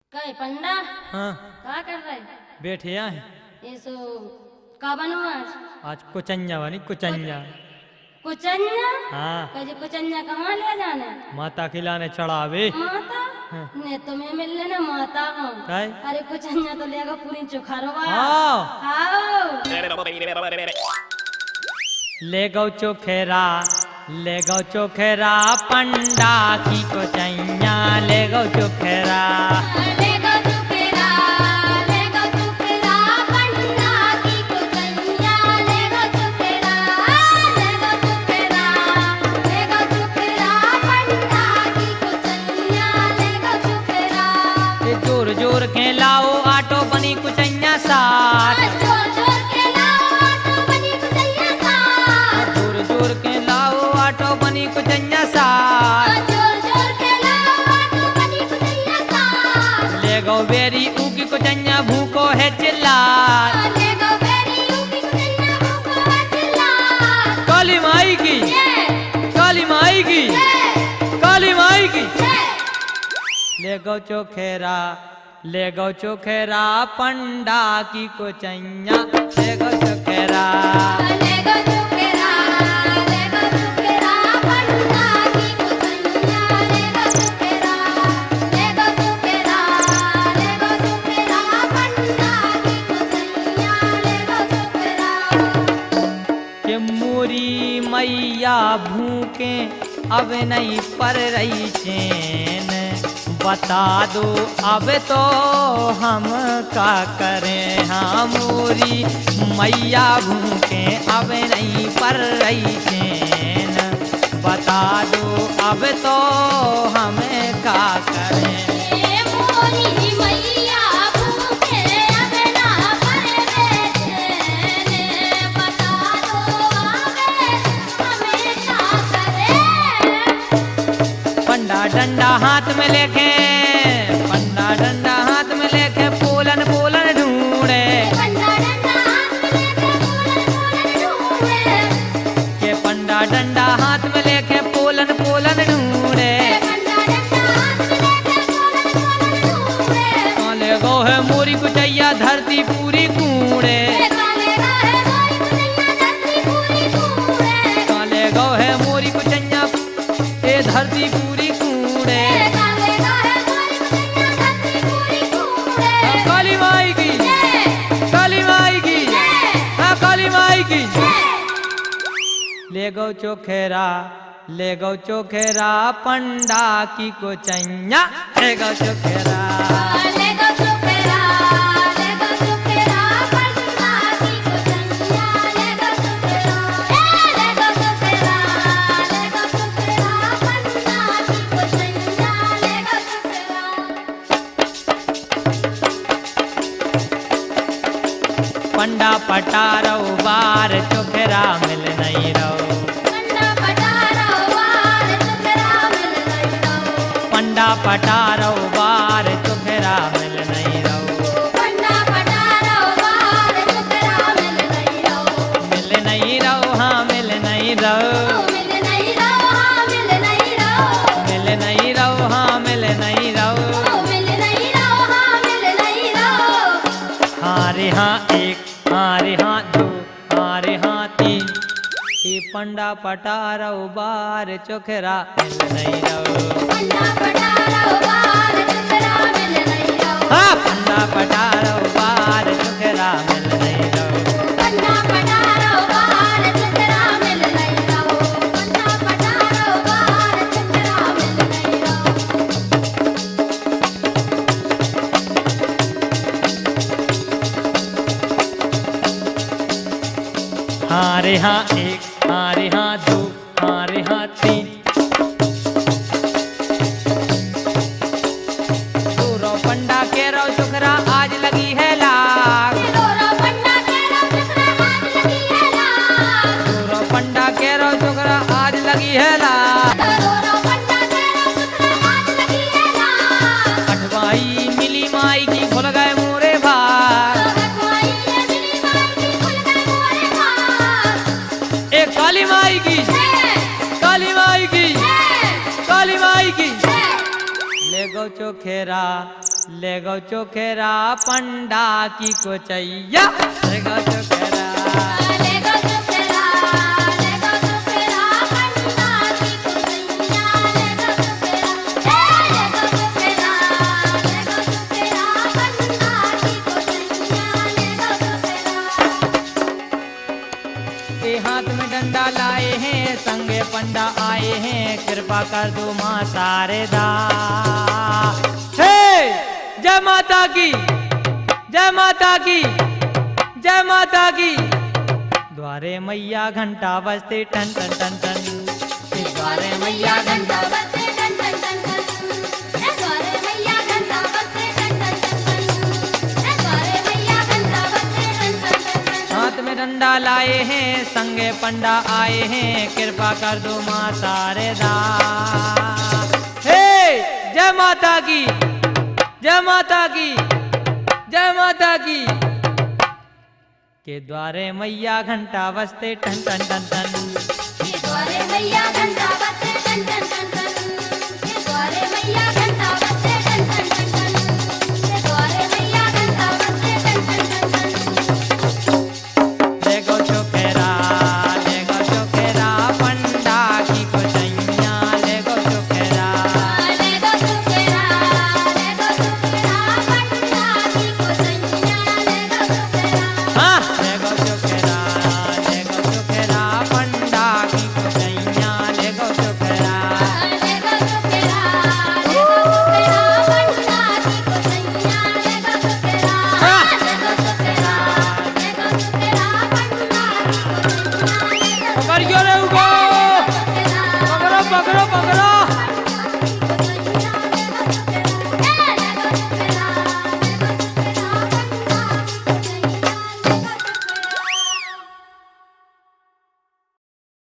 कई पंडा हाँ क्या कर रहे? बैठे यहाँ हैं। ये सो का बनू आज कुचन्या बनी कुचन्या। कुचन्या। हाँ कहे कुचन्या कहाँ ले जाने? माता खिलाने चढ़ावे। माता हाँ। ने तुम्हें मिल लेना माता हूँ। काय? अरे कुचन्या तो लेगा पूरी चुखारवा। हाँ हाँ ले गौ चोखेरा ले गौ चोखेरा पंडा की कुचन्या ले गौ चोखेरा। जोर जोर के लाओ आटो बनी कुचन्या साथ। जोर जोर के लाओ आटो बनी कुचन्या साथ। ले गो बेरी उगी कुचन्या भूको है चिल्ला। काली माई की काली माई की काली माई की। ले गो चोखेरा ले गो चोखेरा पंडा की कुचन्या ले गो चोखेरा। के मोरी मैया भूखे अब नहीं पर रही चैन। बता दो अब तो हम का करें। हाँ मोरी मैया भूखे अब नहीं पर रही चैन। बता दो अब तो हम का करें। पंडा डंडा हाथ में लेके पंडा डंडा हाथ में लेके पोलन पोलन ढूंढे। के पंडा डंडा हाथ में लेके पोलन पोलन ढूंढे। काले गो है मोरी कुचैया धरती पूरी कूड़े। काले गो है मोरी कुचैया ये धरती पूरी कूड़े। काली माई की काली माई की काली माई की। ले गौ चोखेरा ले गौ चोखेरा पंडा की कुचन्या ले गौ चोखेरा। पंडा पटारो बार चोखेरा मिल नहीं रहो। पंडा पटारो बार चोखेरा मिल नहीं रहो। मिल नहीं रहो हाँ मिल नहीं रहो। मिल नहीं रहो हाँ मिल नहीं रहो। हाँ रे हाँ एक हाँ रे हाँ दो हाँ रे हाँ तीन। ये पंडा पटारो बार चोखेरा मिल नहीं रहो। हाँ पंडा पटारो बार चोखेरा मिल नहीं रहो। हाँ रे हाँ एक हाँ रे हाँ दो हाँ रे हाँ तीन। दूरो पंडा के रो चोखरा आज लगी है लाग। दूरो पंडा के रो चोखरा आज लगी है लाग। अठवाई मिली माई की खुल गए मोरे भाग। काली माई की काली माई की काली माई की। ले गौ चोखेरा ले गो चोखेरा पंडा की कोचैया ले गो चोखेरा हाथ में डंडा लाए हैं संगे पंडा आए हैं कृपा कर दो माँ शारदा। हे जय माता की जय माता की जय माता की। द्वारे मैया घंटा बजते टन टन टन टन द्वारे मैया घंटा बजते टन टन टन टन द्वारे मैया घंटा बजते टन टन टन टन द्वारे मैया घंटा बजते टन टन टन। हाथ में डंडा लाए हैं संगे पंडा आए हैं कृपा कर दो माँ शारदा। हे जय माता की जय माता की जय माता की। के द्वारे मैया घंटा बजते टन टन टन टन द्वारे मैया घंटा बजते टन टन टन